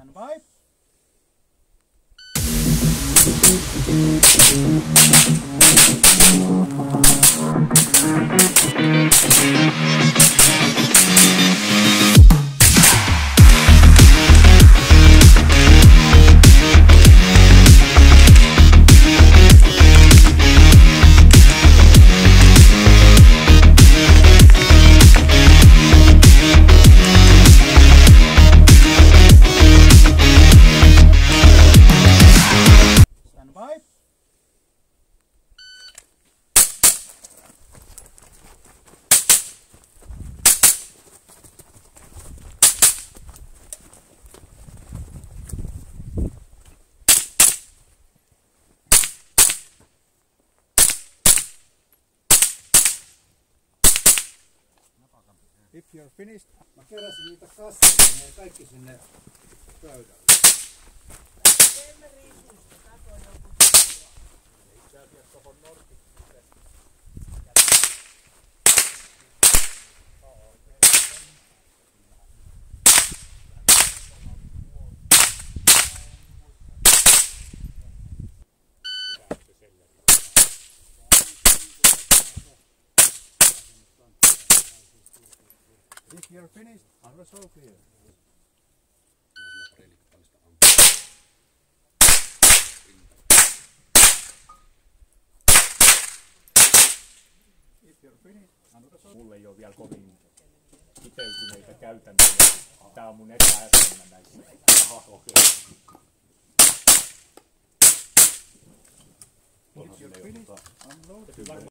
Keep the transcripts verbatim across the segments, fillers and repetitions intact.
Stand by. If you're finished. Mä keräsin niitä kasveja ja kaikki sinne pöydälle. Teemme riisusta, kato joku silloin. Itse asiassa tohon Nordic If you're finished, I'm so clear. If you're finished, mulla ei oo vielä kovin kiteytyneitä käytäntöjä. Tää on mun eka äskenä näissä. Aha, okei. If you're finished, unload.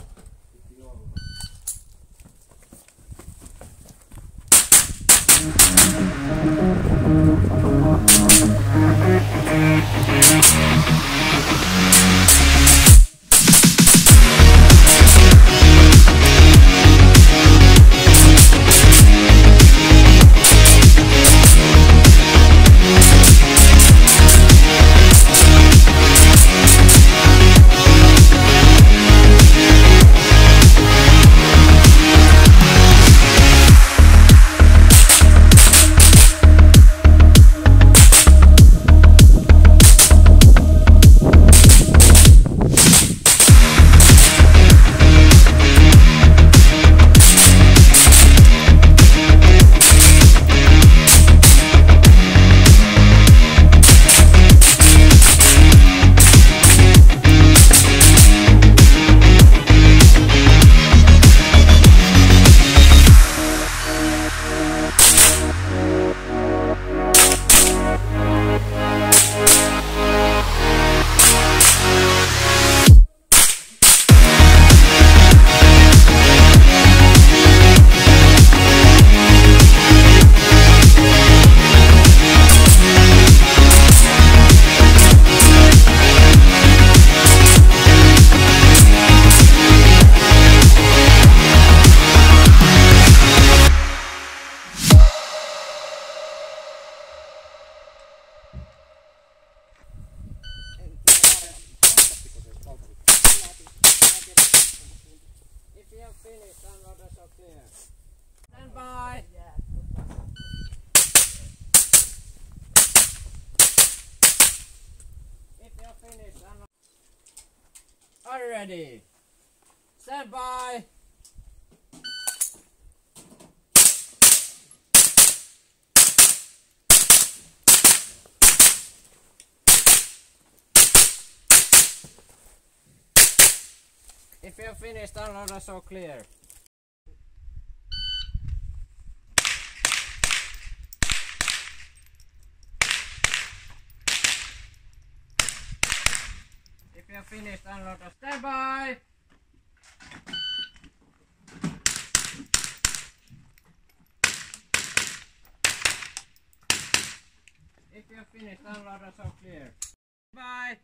Stand by. If you're finished, unload. Are you ready? Stand by. If you're finished, unload us all clear. If you're finished, unload us. Stand by. If you're finished, unload us all clear. Bye.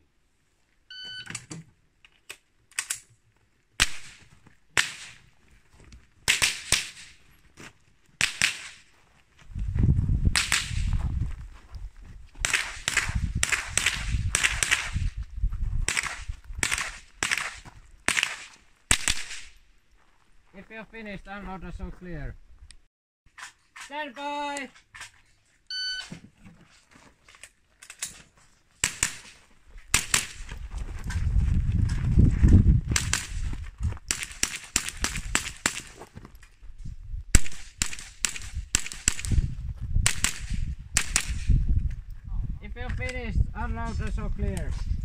If you're finished, unload us all clear. Stand by. finished. Unload the so clear.